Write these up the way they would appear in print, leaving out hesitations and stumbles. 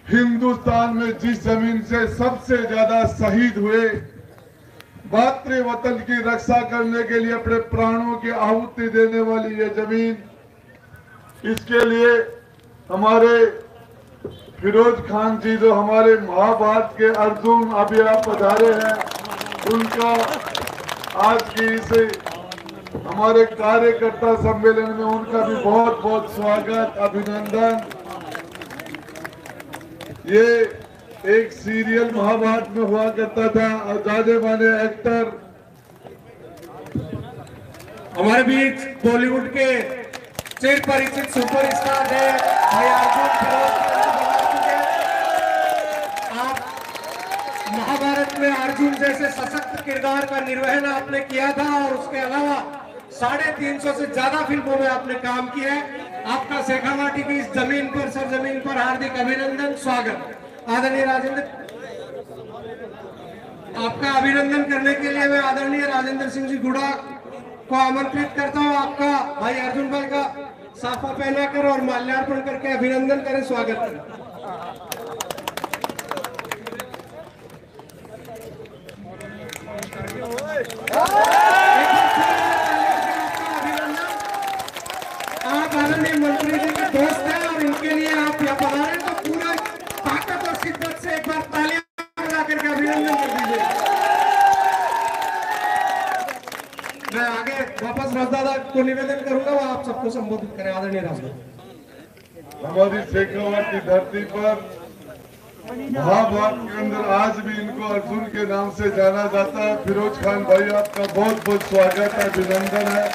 हिंदुस्तान में जिस जमीन से सबसे ज्यादा शहीद हुए, मातृ वतन की रक्षा करने के लिए अपने प्राणों की आहुति देने वाली ये जमीन, इसके लिए हमारे फिरोज खान जी जो हमारे महाभारत के अर्जुन अभी आप पधारे हैं, उनका आज की इस हमारे कार्यकर्ता सम्मेलन में उनका भी बहुत बहुत स्वागत, अभिनंदन। ये एक सीरियल महाभारत में हुआ करता था और जाने माने एक्टर हमारे बीच बॉलीवुड के चिर परिचित सुपरस्टार है भाई अर्जुन फिरोज। आप महाभारत में अर्जुन जैसे सशक्त किरदार का निर्वहन आपने किया था और उसके अलावा 350 से ज्यादा फिल्मों में आपने काम किया है। आपका शेखावाटी की इस जमीन पर, सरजमीन पर हार्दिक अभिनंदन, स्वागत। आदरणीय राजेंद्र, आपका अभिनंदन करने के लिए मैं आदरणीय राजेंद्र सिंह जी गुड़ा को आमंत्रित करता हूं। आपका भाई अर्जुन भाई का साफा पहनाकर और माल्यार्पण करके अभिनंदन करें, स्वागत करें। आप आदरणीय मंत्री जी के दोस्त हैं और इनके लिए आप यहाँ पधारे तो पूरा ताकत और शिद्दत से एक बार तालियां बजा करके अभिनंदन कर दीजिए। मैं आगे वापस राजदादा को निवेदन करूंगा, वो आप सबको संबोधित करें। आदरणीय राजदादा, हमारी शेखावाट की धरती पर महाभारत के अंदर आज भी इनको अर्जुन के नाम से जाना जाता है। फिरोज खान भाई, आपका बहुत बहुत स्वागत है, अभिनंदन है।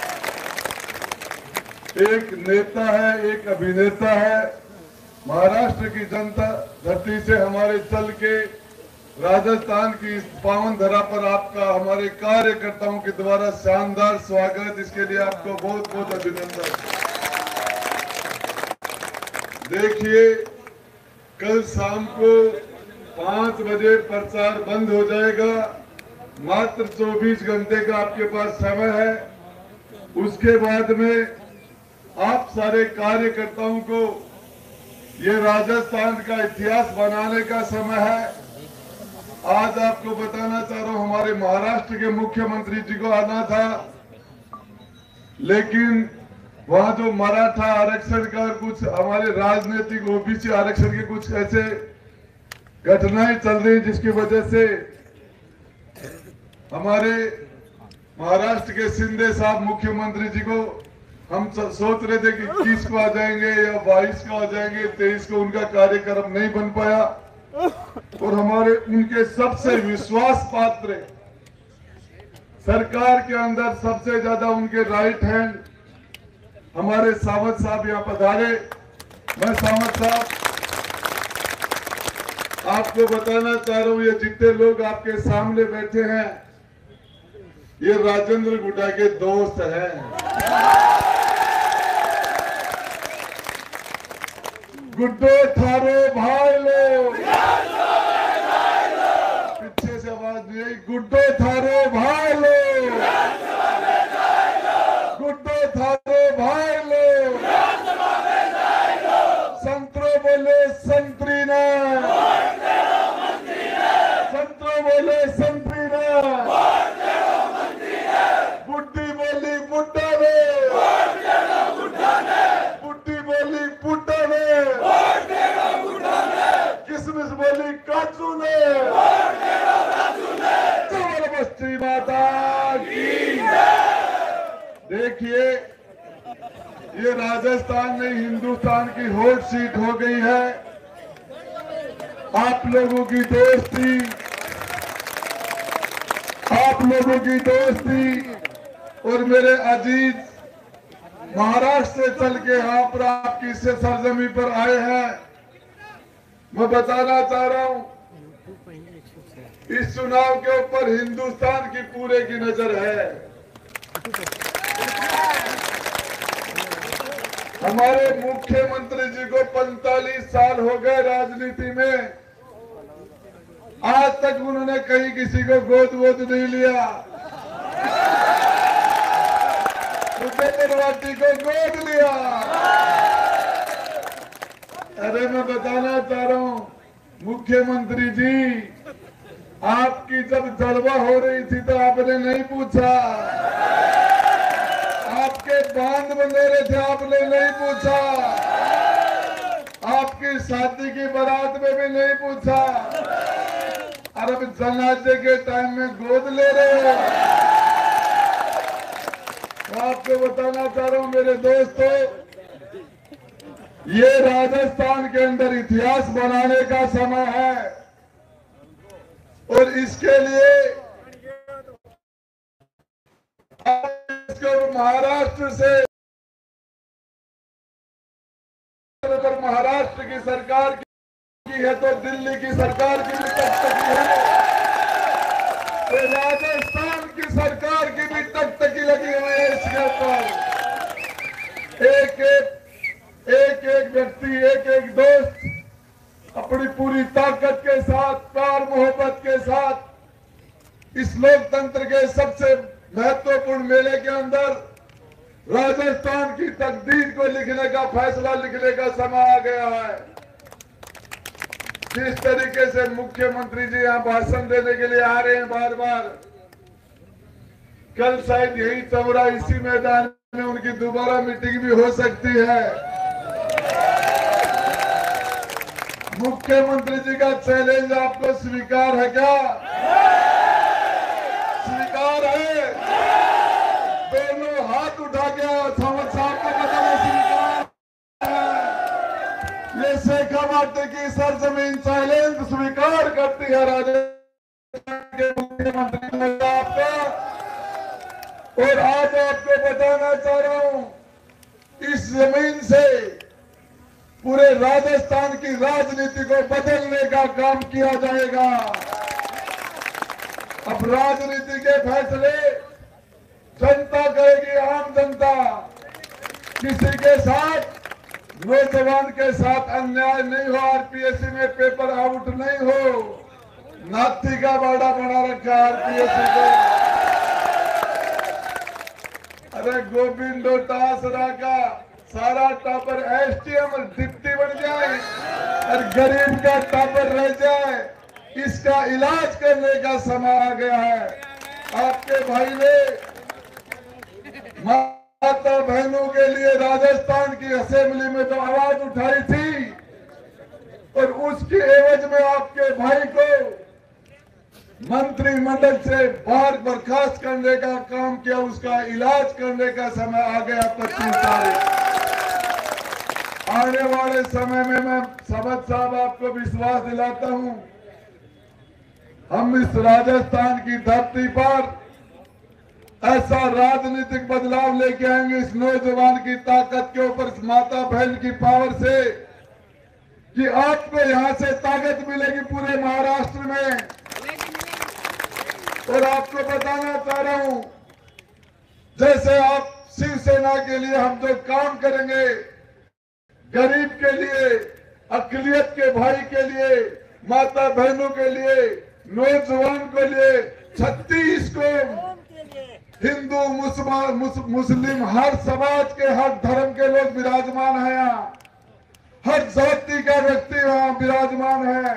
एक नेता है, एक अभिनेता है। महाराष्ट्र की जनता धरती से हमारे चल के राजस्थान की इस पावन धरा पर आपका हमारे कार्यकर्ताओं के द्वारा शानदार स्वागत, इसके लिए आपको बहुत बहुत अभिनंदन। देखिए, कल शाम को 5 बजे प्रचार बंद हो जाएगा। मात्र 24 घंटे का आपके पास समय है। उसके बाद में आप सारे कार्यकर्ताओं को ये राजस्थान का इतिहास बनाने का समय है। आज आपको बताना चाह रहा हूं, हमारे महाराष्ट्र के मुख्यमंत्री जी को आना था, लेकिन वहां जो मराठा आरक्षण का और कुछ हमारे राजनीतिक ओबीसी आरक्षण के कुछ ऐसे घटनाएं चल रही, जिसकी वजह से हमारे महाराष्ट्र के शिंदे साहब मुख्यमंत्री जी को हम सोच रहे थे कि 21 को आ जाएंगे या 22 को आ जाएंगे, 23 को उनका कार्यक्रम नहीं बन पाया। और हमारे उनके सबसे विश्वास पात्र सरकार के अंदर सबसे ज्यादा उनके राइट हैंड हमारे सावंत साहब यहाँ पधारे। मैं सावंत साहब आपको बताना चाह रहा हूँ, ये जितने लोग आपके सामने बैठे हैं ये राजेंद्र गुड्डा के दोस्त हैं। गुड्डो थारो भाई लो, पीछे से आवाज नहीं आई। गुड्डो थारो भाई लो, गुड्डो थारो भाई लो, संतरो बोले संतरी ना, संतरो बोले संतरी ना, बुड्ढी बोली बुड्ढा ने, बुड्ढी बोली बुड्ढा ने, किसमिस बोली काजू ने, जबरदस्ती माता की। देखिए, ये राजस्थान नहीं हिंदुस्तान की हॉट सीट हो गई है। आप लोगों की दोस्ती, आप लोगों की दोस्ती और मेरे अजीज महाराष्ट्र से चल के यहाँ पर आपकी इस सरजमी पर आए हैं। मैं बताना चाह रहा हूं, इस चुनाव के ऊपर हिंदुस्तान की पूरे की नजर है। हमारे मुख्यमंत्री जी को 45 साल हो गए राजनीति में, आज तक उन्होंने कहीं किसी को गोद वोद नहीं लिया। वाटी को गोद लिया। अरे मैं बताना चाह रहा हूं, मुख्यमंत्री जी, आपकी जब जलवा हो रही थी तो आपने नहीं पूछा, आपके बांध बंधे रहे थे आपने नहीं पूछा, आपकी शादी की बारात में भी नहीं पूछा, और अब जनाजे के टाइम में गोद ले रहे हो। आपको बताना चाह रहा हूं मेरे दोस्तों, ये राजस्थान के अंदर इतिहास बनाने का समय है और इसके लिए इसको महाराष्ट्र से अगर महाराष्ट्र की सरकार की है तो दिल्ली की सरकार की भी टकटकी है, तो राजस्थान की सरकार की भी टकटकी लगी हुई है इसके ऊपर। एक एक व्यक्ति, एक एक दोस्त अपनी पूरी ताकत के साथ, प्यार मोहब्बत के साथ इस लोकतंत्र के सबसे महत्वपूर्ण मेले के अंदर राजस्थान की तकदीर को लिखने का, फैसला लिखने का समय आ गया है। जिस तरीके से मुख्यमंत्री जी यहाँ भाषण देने के लिए आ रहे हैं बार बार, कल शायद यही चौरा इसी मैदान में उनकी दोबारा मीटिंग भी हो सकती है। मुख्यमंत्री जी का चैलेंज आपको स्वीकार है क्या? स्वीकार है? दोनों हाथ उठा के सावंत साहब को बताना स्वीकार है। ये शेखावाटी की सरजमीन चैलेंज स्वीकार करती है राजस्थान के मुख्यमंत्री आपका। और आज आपको बताना चाह रहा हूं, इस जमीन से पूरे राजस्थान की राजनीति को बदलने का काम किया जाएगा। अब राजनीति के फैसले जनता करेगी, आम जनता। किसी के साथ, नौजवान के साथ अन्याय नहीं हो, आरपीएससी में पेपर आउट नहीं हो। नाथी का बाड़ा बना रखा आरपीएससी को। अरे गोविंदो टासरा का सारा टॉपर एसटीएम डिप्टी बन जाए और गरीब का टॉपर रह जाए, इसका इलाज करने का समय आ गया है। आपके भाई ने माता बहनों के लिए राजस्थान की असेंबली में जो आवाज उठाई थी और उसकी एवज में आपके भाई को मंत्रिमंडल से बाहर बर्खास्त करने का काम किया, उसका इलाज करने का समय आ गया 25 तारीख। आने वाले समय में मैं सावंत साहब आपको विश्वास दिलाता हूं, हम इस राजस्थान की धरती पर ऐसा राजनीतिक बदलाव लेके आएंगे इस नौजवान की ताकत के ऊपर, इस माता बहन की पावर से, कि आपको यहां से ताकत मिलेगी पूरे महाराष्ट्र में। और आपको बताना चाह रहा हूं, जैसे आप शिवसेना के लिए हम जो काम करेंगे, गरीब के लिए, अकलियत के भाई के लिए, माता बहनों के लिए, नौजवान के लिए, 36 को हिंदू मुस्लिम हर समाज के, हर धर्म के लोग विराजमान हैं यहाँ, हर जाति का व्यक्ति वहां विराजमान है।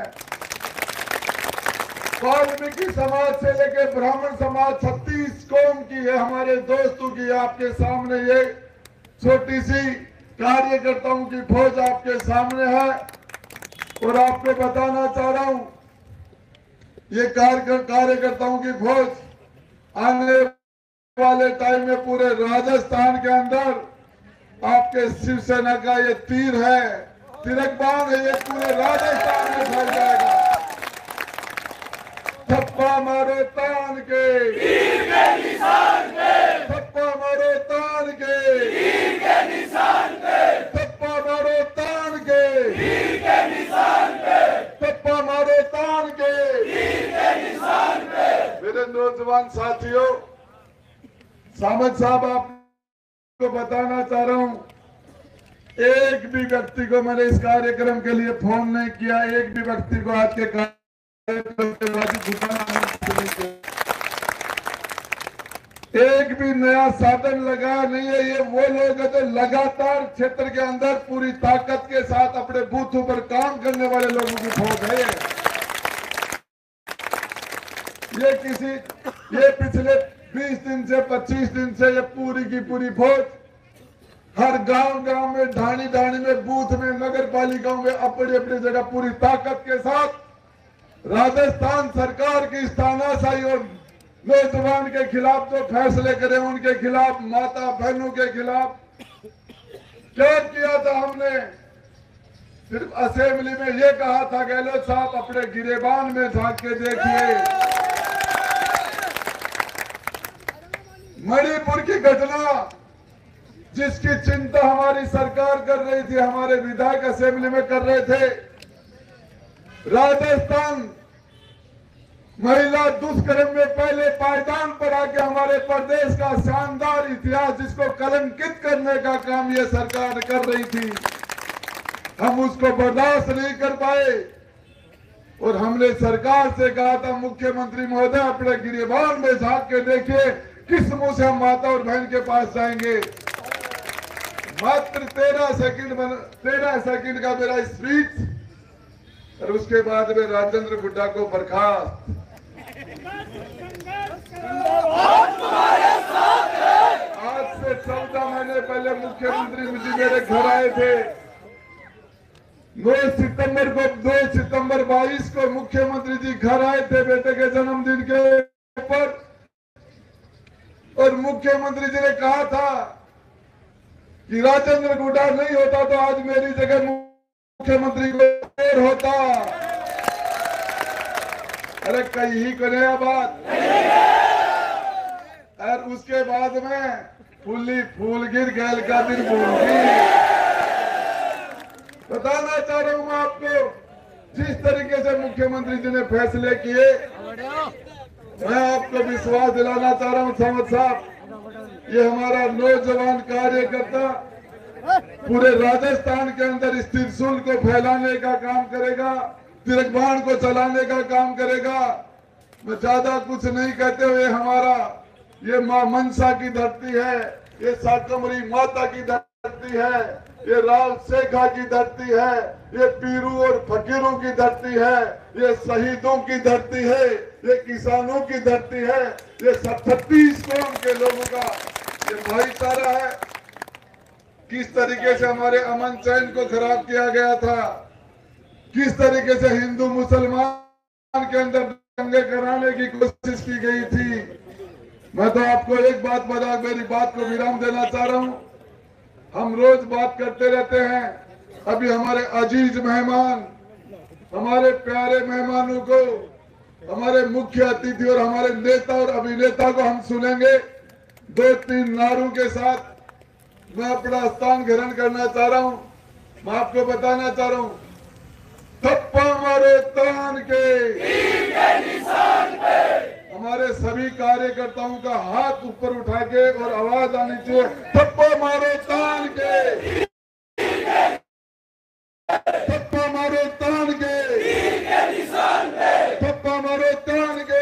वाल्मीकि समाज से लेकर ब्राह्मण समाज, 36 कौम की है हमारे दोस्तों की। आपके सामने ये छोटी सी कार्यकर्ताओं की फौज आपके सामने है। और आपको बताना चाह रहा हूं, ये कार्यकर्ताओं की फौज आने वाले टाइम में पूरे राजस्थान के अंदर आपके शिवसेना का ये तीर है, तिरकबान है, ये पूरे राजस्थान में फैल जाएगा। थप्पा मारो तान के, तीर के निशान पे, थप्पा मारो तान के, तीर के निशान पे, थप्पा मारो तान के, तीर के निशान पे, थप्पा मारो तान के। तीर के निशान पे। मेरे नौजवान साथियों, सावंत साहब आपको बताना चाह रहा हूं, एक भी व्यक्ति को मैंने इस कार्यक्रम के लिए फोन नहीं किया, एक भी व्यक्ति को आज के एक भी नया साधन लगाया नहीं है। ये वो लोग हैं जो लगातार क्षेत्र के अंदर पूरी ताकत के साथ अपने बूथों पर काम करने वाले लोगों की फौज है। ये पिछले 20 दिन से 25 दिन से ये पूरी की पूरी फौज हर गांव में, ढाणी में, बूथ में, नगर पालिकाओं में अपनी अपनी जगह पूरी ताकत के साथ राजस्थान सरकार की इस तानाशाही और नौजवान के खिलाफ जो फैसले करे, उनके खिलाफ, माता बहनों के खिलाफ क्या किया था हमने। सिर्फ असेंबली में ये कहा था गहलोत साहब अपने गिरेबान में झांक के देखिए। मणिपुर की घटना जिसकी चिंता हमारी सरकार कर रही थी, हमारे विधायक असेंबली में कर रहे थे। राजस्थान महिला दुष्कर्म में पहले पायदान पर आके हमारे प्रदेश का शानदार इतिहास जिसको कलंकित करने का काम ये सरकार कर रही थी, हम उसको बर्दाश्त नहीं कर पाए और हमने सरकार से कहा था मुख्यमंत्री महोदय अपने गिरेबान में झांक के देखिए किस मुंह से हम माता और बहन के पास जाएंगे। मात्र 13 सेकंड का मेरा स्पीच और उसके बाद में राजेंद्र गुड्डा को बर्खास्त। आज से 14 महीने पहले मुख्यमंत्री मुझे मेरे घर आए थे। 2 सितंबर 22 को मुख्यमंत्री जी घर आए थे बेटे के जन्मदिन के ऊपर और मुख्यमंत्री जी ने कहा था कि राजेंद्र गुड्डा नहीं होता तो आज मेरी जगह मुख्यमंत्री को होता। अरे कहीं को नया बात। और उसके बाद में फूल गिर गैल का दिन भूल गई। बताना चाह रहा हूं मैं आपको, जिस तरीके से मुख्यमंत्री जी ने फैसले किए, मैं आपको विश्वास दिलाना चाह रहा हूं सावंत साहब, ये हमारा नौजवान कार्यकर्ता पूरे राजस्थान के अंदर इस त्रिशूल को फैलाने का काम करेगा, तिरंगान को चलाने का काम करेगा। मैं ज्यादा कुछ नहीं कहते हुए, हमारा ये मां मनसा की धरती है, ये शाकंभरी माता की धरती है, ये राव शेखा की धरती है, ये पीरू और फकीरों की धरती है, ये शहीदों की धरती है, ये किसानों की धरती है, ये 36 कौम के लोगों का ये भाईचारा है। किस तरीके से हमारे अमन चैन को खराब किया गया था, किस तरीके से हिंदू मुसलमान के अंदर दंगे कराने की कोशिश की गई थी। मैं तो आपको एक बात बता, मेरी बात को विराम देना चाह रहा हूं। हम रोज बात करते रहते हैं। अभी हमारे अजीज मेहमान, हमारे प्यारे मेहमानों को, हमारे मुख्य अतिथि और हमारे नेता और अभिनेता को हम सुनेंगे 2-3 नारों के साथ। मैं अपना स्थान ग्रहण करना चाह रहा हूं। मैं आपको बताना चाह रहा हूं, थप्पा मारो तान के निशान पे। हमारे सभी कार्यकर्ताओं का हाथ ऊपर उठा के और आवाज आनी चाहिए, थप्पा मारो तान के, थप्पा मारो तान के निशान पे, थप्पा मारो तान के।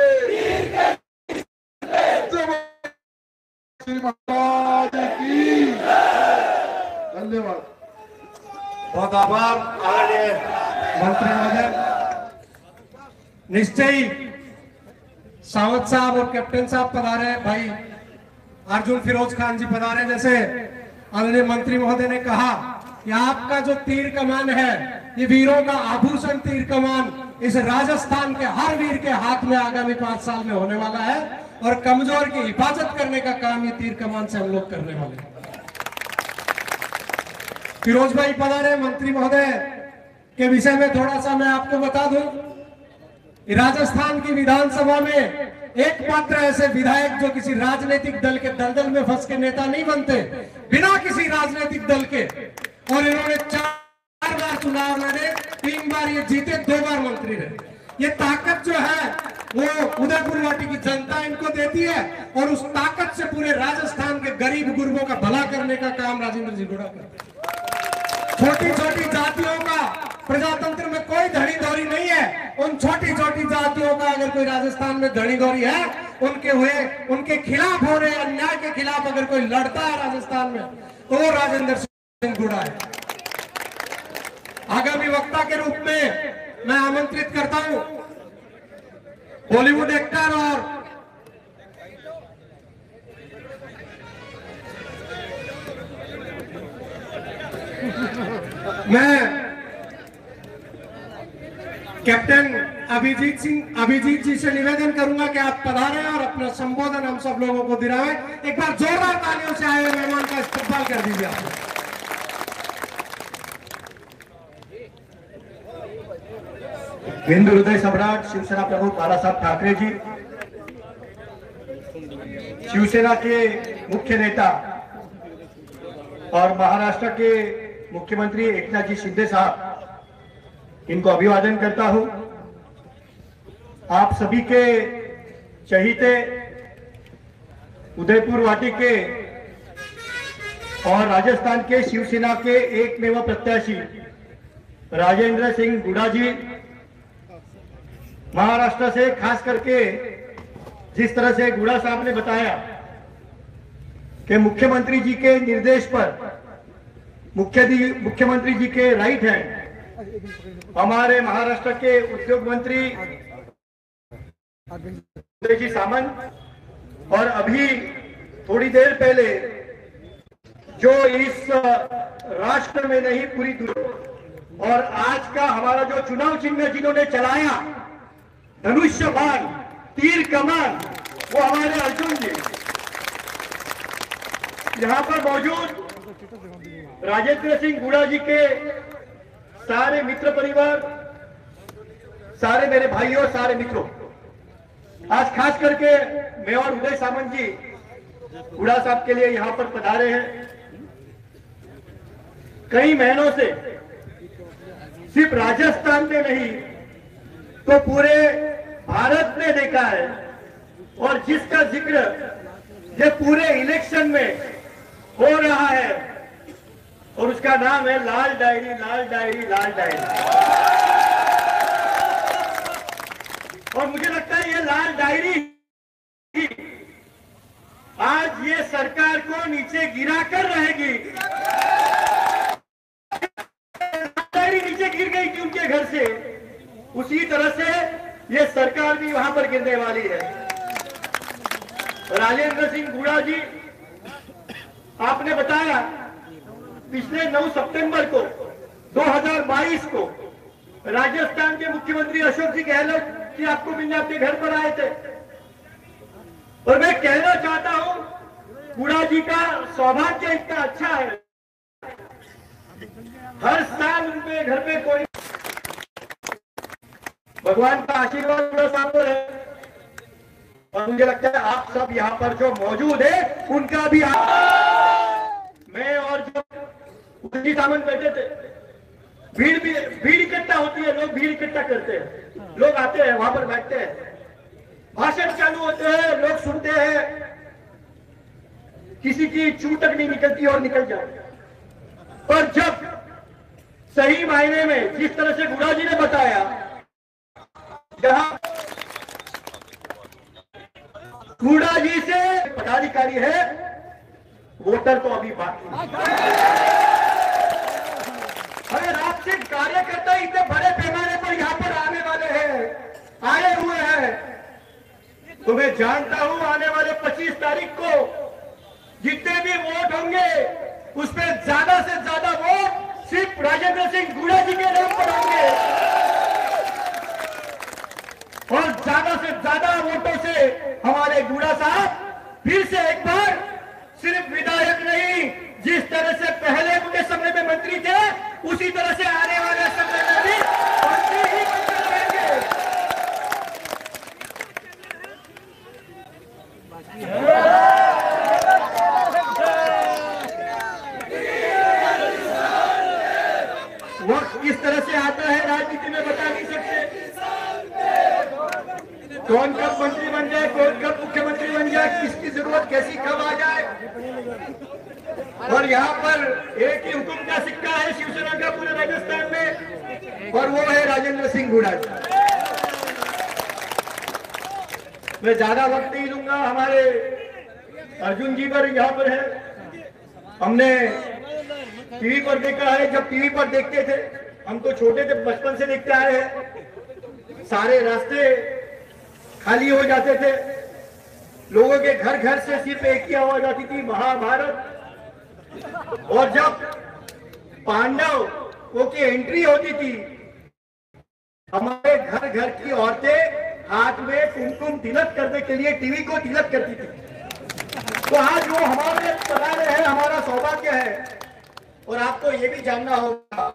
श्री महाराज की धन्यवाद। बहुत आभार मंत्री महोदय। निश्चय ही सावंत साहब और कैप्टन साहब पधारे, भाई अर्जुन फिरोज खान जी पधारे। जैसे आदरणीय मंत्री महोदय ने कहा कि आपका जो तीर कमान है, ये वीरों का आभूषण तीर कमान इस राजस्थान के हर वीर के हाथ में आगामी 5 साल में होने वाला है और कमजोर की हिफाजत करने का काम ये तीर कमान से हम लोग करने वाले हैं। फिरोज भाई पधारे। मंत्री महोदय के विषय में थोड़ा सा मैं आपको बता दूं, राजस्थान की विधानसभा में एकमात्र ऐसे विधायक जो किसी राजनीतिक दल के दलदल में फंस के नेता नहीं बनते, बिना किसी राजनीतिक दल के, और इन्होंने 4 बार चुनाव लड़े, 3 बार ये जीते, 2 बार मंत्री रहे। ये ताकत जो है वो उदयपुर वाटी की जनता इनको देती है और उस ताकत से पूरे राजस्थान के गरीब गुरबों का भला करने का काम राजेंद्र जी गुड़ा करते हैं। छोटी छोटी जातियों का प्रजातंत्र में कोई धड़ी धोरी नहीं है। उन छोटी छोटी जातियों का अगर कोई राजस्थान में धनी गौरी है, उनके खिलाफ हो रहे अन्याय के खिलाफ अगर कोई लड़ता है राजस्थान में, तो वो राजेंद्र सिंह गुड़ा है। आगामी वक्ता के रूप में मैं आमंत्रित करता हूं बॉलीवुड एक्टर और मैं कैप्टन अभिजीत जी से निवेदन करूंगा कि आप पधारें और अपना संबोधन हम सब लोगों को दिलाएं। एक बार जोरदार तालियों से आए हुए मेहमान का इस्तकबाल कर दीजिए आप। हिंदू हृदय सम्राट शिवसेना प्रमुख बाला साहब ठाकरे जी, शिवसेना के मुख्य नेता और महाराष्ट्र के मुख्यमंत्री एकनाथ जी शिंदे साहब, इनको अभिवादन करता हूं। आप सभी के चहीते उदयपुर वाटी के और राजस्थान के शिवसेना के एकमेव प्रत्याशी राजेंद्र सिंह गुड़ा जी, महाराष्ट्र से खास करके जिस तरह से गुड़ा साहब ने बताया कि मुख्यमंत्री जी के निर्देश पर, मुख्यमंत्री जी के राइट हैंड हमारे महाराष्ट्र के उद्योग मंत्री उदय जी सामंत, और अभी थोड़ी देर पहले जो इस राष्ट्र में नहीं पूरी दुनिया, और आज का हमारा जो चुनाव चिन्ह जिन्होंने चलाया धनुष्य बाण तीर कमान, वो हमारे अर्जुन जी। यहां पर मौजूद राजेंद्र सिंह गुड़ा जी के सारे मित्र परिवार, सारे मेरे भाइयों, सारे मित्रों, आज खास करके मैं और उदय सामंत जी गुड़ा साहब के लिए यहां पर पधारे हैं। कई महीनों से सिर्फ राजस्थान में नहीं तो पूरे भारत में देखा है, और जिसका जिक्र ये पूरे इलेक्शन में हो रहा है, और उसका नाम है Lal diary, Lal diary, Lal diary. और मुझे लगता है ये लाल डायरी आज ये सरकार को नीचे गिरा कर रहेगी। लाल डायरी नीचे गिर गई थी उनके घर से, उसी तरह से ये सरकार भी वहां पर गिरने वाली है। राजेंद्र सिंह गुड़ा जी, आपने बताया पिछले 9 सितंबर को 2022 को राजस्थान के मुख्यमंत्री अशोक जी गहलोत जी आपको मिलने आपके घर पर आए थे, और मैं कहना चाहता हूं गुड़ा जी का सौभाग्य इतना अच्छा है, हर साल उनके घर पे कोई भगवान का आशीर्वाद गुड़ा साहब पर है, और मुझे लगता है आप सब यहाँ पर जो मौजूद है उनका भी मैं और जो उदय सामंत बैठे थे, भीड़ इकट्ठा होती है, लोग भीड़ इकट्ठा करते हैं, लोग आते हैं वहां पर बैठते हैं, भाषण चालू होते हैं, लोग सुनते हैं, किसी की चूटक नहीं निकलती और निकल जाती। पर जब सही मायने में जिस तरह से गुड़ा जी ने बताया, जहां गुड़ा जी से पदाधिकारी है, वोटर तो अभी बाकी। अरे रात से कार्यकर्ता इतने बड़े पैमाने पर यहां पर आने वाले हैं, आए हुए हैं, तो मैं जानता हूं आने वाले 25 तारीख को जितने भी वोट होंगे उसमें ज्यादा से ज्यादा वोट सिर्फ राजेंद्र सिंह गुड़ा जी के नाम पर होंगे, और ज्यादा से ज्यादा वोटों से हमारे गुड़ा साहब फिर से एक बार सिर्फ विधायक नहीं, जिस तरह से पहले उनके समय में मंत्री थे, उसी तरह से आने वाले समय में भी मंत्री ही बनते रहेंगे। वक्त किस तरह से आता है राजनीति में बता नहीं सकते, कौन कब मंत्री बन जाए, कौन कब मुख्यमंत्री बन जाए, किसकी जरूरत कैसी कब आ जाए। और यहाँ पर एक ही हुकुम का सिक्का है शिवसेना का पूरे राजस्थान में, और वो है राजेंद्र सिंह गुड़ा। मैं ज्यादा वक्त नहीं लूंगा। हमारे अर्जुन जी पर यहाँ पर है, हमने टीवी पर देखा है। जब टीवी पर देखते थे, हम तो छोटे थे, बचपन से देखते आए हैं, सारे रास्ते खाली हो जाते थे, लोगों के घर घर से सिर्फ एक ही आवाज आती थी, महाभारत। और जब पांडवों की एंट्री होती थी, हमारे घर घर की औरतें हाथ में कुमकुम तिलक करने के लिए टीवी को तिलक करती थी। तो आज वो हमारे पता रहे हैं, हमारा सौभाग्य है। और आपको ये भी जानना होगा,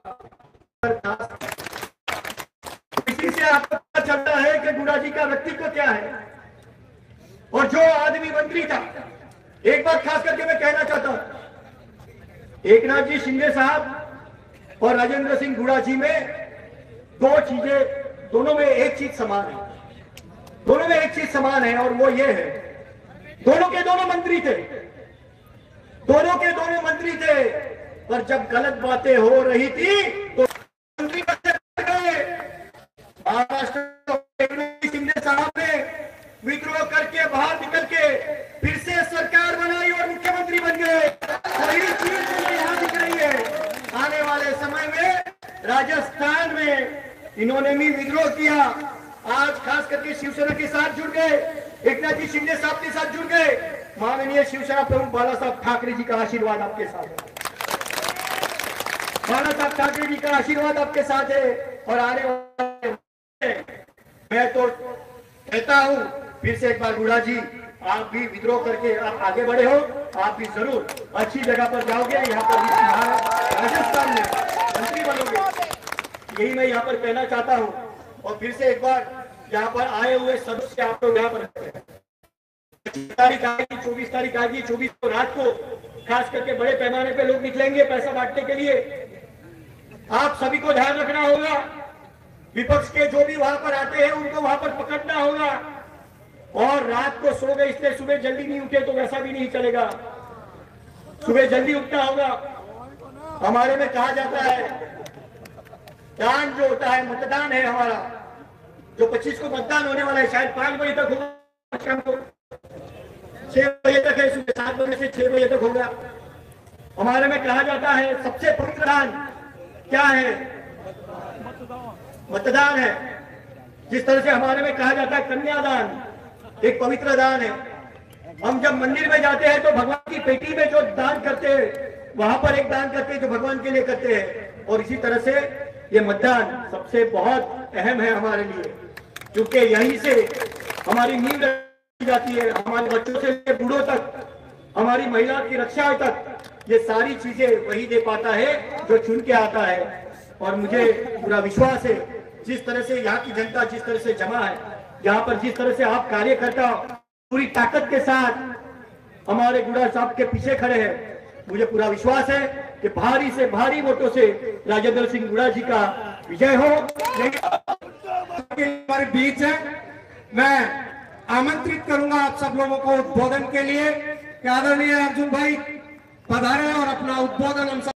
इसी से आपको पता चलता है कि गुड़ा जी का व्यक्तित्व क्या है। और जो आदमी मंत्री था, एक बात खास करके मैं कहना चाहता हूं, एकनाथ जी शिंदे साहब और राजेंद्र सिंह गुड़ा जी में दो चीजें, दोनों में एक चीज समान है, दोनों में एक चीज समान है। और वो ये है, दोनों के दोनों मंत्री थे, दोनों के दोनों मंत्री थे, पर जब गलत बातें हो रही थी तो मंत्री गए। महाराष्ट्र शिंदे साहब ने विद्रोह करके बाहर निकल के फिर से सरकार बनाई और मुख्यमंत्री बन गए। वही चीज मुझे यहाँ दिख रही है। आने वाले समय में राजस्थान में इन्होंने भी विद्रोह किया, आज खास करके शिवसेना के साथ जुड़ गए, एकनाथ जी शिंदे साहब के साथ जुड़ गए। माननीय शिवसेना प्रमुख बाला साहब ठाकरे जी का आशीर्वाद आपके साथ है, बाला साहब ठाकरे जी का आशीर्वाद आपके साथ है। और आने वाले मैं तो कहता हूं फिर से एक बार गुड़ा जी, आप भी विद्रोह करके आप आगे बढ़े हो, आप भी जरूर अच्छी जगह पर जाओगे, यहाँ पर राजस्थान में मंत्री बनोगे, यही मैं यहाँ पर कहना चाहता हूँ। और फिर से एक बार यहाँ पर आए हुए सदस्य आप लोग यहाँ पर 25 तारीख आएगी, 24 तारीख आएगी, 24 को रात को खास करके बड़े पैमाने पे लोग निकलेंगे पैसा बांटने के लिए। आप सभी को ध्यान रखना होगा, विपक्ष के जो भी वहां पर आते हैं उनको वहां पर पकड़ना होगा। और रात को सो गए इसलिए सुबह जल्दी नहीं उठे तो वैसा भी नहीं चलेगा, सुबह जल्दी उठना होगा। हमारे में कहा जाता है, दान जो होता है, मतदान है हमारा, जो 25 को मतदान होने वाला है, शायद 5 बजे तक होगा, शाम को 6 बजे तक है, सुबह 7 बजे से 6 बजे तक होगा। हमारे में कहा जाता है सबसे पवित्र दान क्या है? मतदान है। जिस तरह से हमारे में कहा जाता है कन्यादान एक पवित्र दान है। हम जब मंदिर में जाते हैं तो भगवान की पेटी में जो दान करते हैं, वहां पर एक दान करते हैं जो भगवान के लिए करते हैं। और इसी तरह से ये मतदान सबसे बहुत अहम है हमारे लिए, क्योंकि यहीं से हमारी नींव रखी जाती है, हमारे बच्चों से लेकर बूढ़ों तक, हमारी महिला की रक्षा तक, ये सारी चीजें वही दे पाता है जो चुन के आता है। और मुझे पूरा विश्वास है, जिस तरह से यहाँ की जनता जिस तरह से जमा है, यहाँ पर जिस तरह से आप कार्यकर्ता पूरी ताकत के साथ हमारे गुड़ा साहब के पीछे खड़े हैं, मुझे पूरा विश्वास है कि भारी से भारी वोटों से राजेंद्र सिंह गुड़ा जी का विजय हो। हमारे बीच है, मैं आमंत्रित करूंगा आप सब लोगों को उद्बोधन के लिए कि आदरणीय अर्जुन भाई पधारे और अपना उद्बोधन हम सब